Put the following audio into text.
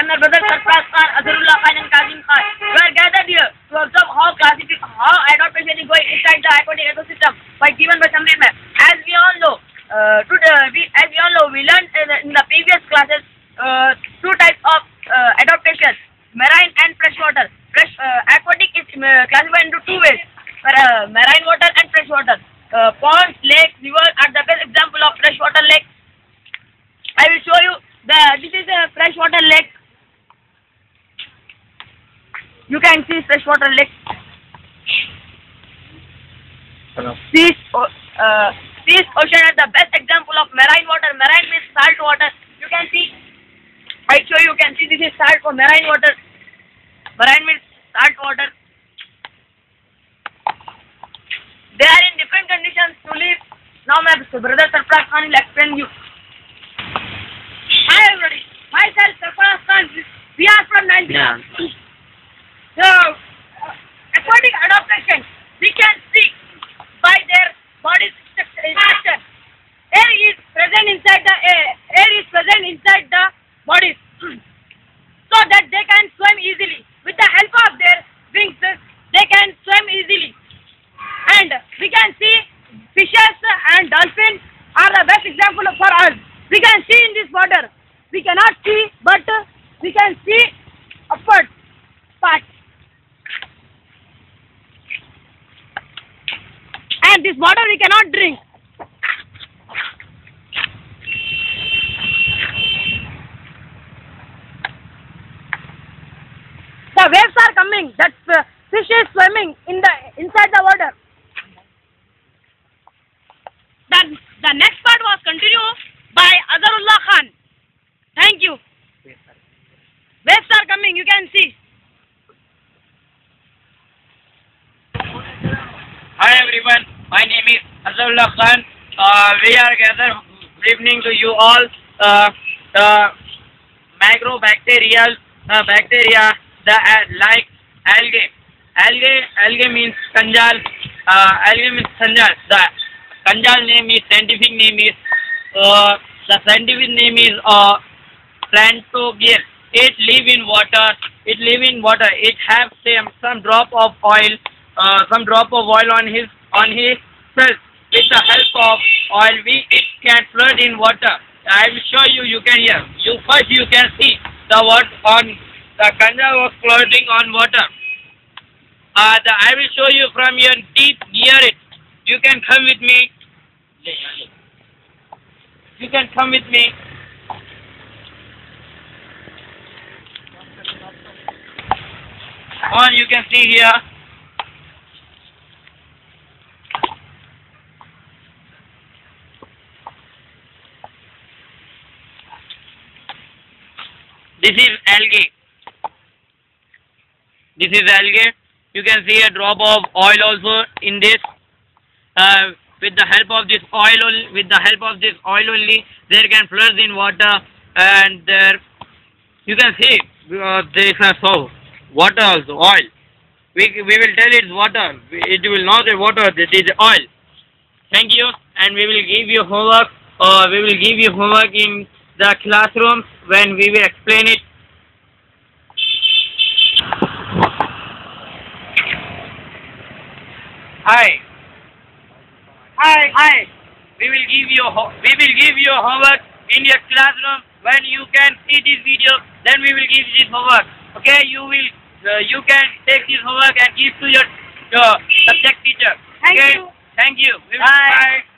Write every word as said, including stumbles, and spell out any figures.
and my brother Sarfraz Khan, Azharullah Khan and Kazim Khan. We are gathered here to observe how classification, how adaptation is going inside the aquatic ecosystem by given by Samir ma'am. As we all know, uh, today, we, as we all know, we learned in the, in the previous classes uh, two types of uh, adaptation, marine and freshwater. Fresh, uh, aquatic is uh, classified into two ways, uh, marine water and freshwater. Uh, ponds, lakes, rivers are the best example of freshwater lake. I will show you the, this is a freshwater lake. You can see freshwater lake. Hello. This, uh, this ocean is the best example of marine water. Marine means salt water. You can see, I show you, you can see this is salt for marine water. Marine means salt water. They are in different conditions to live. Now my brother Sarfraz Khan will explain you. Hi everybody, myself Sarfraz Khan. We are from Nigeria. Yeah. So, uh, aquatic adaptation, we can see by their body structure. Air is present inside the air. Air is present inside the bodies, so that they can swim easily. With the help of their wings, they can swim easily. And we can see fishes and dolphins are the best example for us. We can see in this water. We cannot see, but we can see upward part. And this water we cannot drink. The waves are coming. That uh, fish is swimming in the inside the water. The, the next part was continued by Azharullah Khan. Thank you. Waves are coming, you can see. Hi everyone, my name is Azharullah Khan. Uh, we are gathered evening to you all. Uh, the microbacteria, uh, bacteria, the uh, like algae. Algae, algae means kanjal. Uh, algae means kanjal. The kanjal name is scientific name is uh, the scientific name is uh, Plantogear. It live in water. It live in water. It have some some drop of oil, uh, some drop of oil on his on his cells. With the help of oil, we it can float in water. I will show you. You can hear. You first you can see the what on the kanjal was floating on water. Uh, the, I will show you from your deep near it. You can come with me. You can come with me. On you can see here. This is algae. This is algae. You can see a drop of oil also in this. Uh, with the help of this oil, with the help of this oil only, there can float in water, and there you can see uh, there is so water also oil. We we will tell it's water. It will not be water. It is oil. Thank you, and we will give you homework. Or uh, we will give you homework in the classroom when we will explain it. Hi. Hi. Hi. We will give you we will give you homework in your classroom. When you can see this video, then we will give this homework. Okay, you will uh, you can take this homework and give to your, your subject teacher. Thank okay? you. Thank you. We will, bye. bye.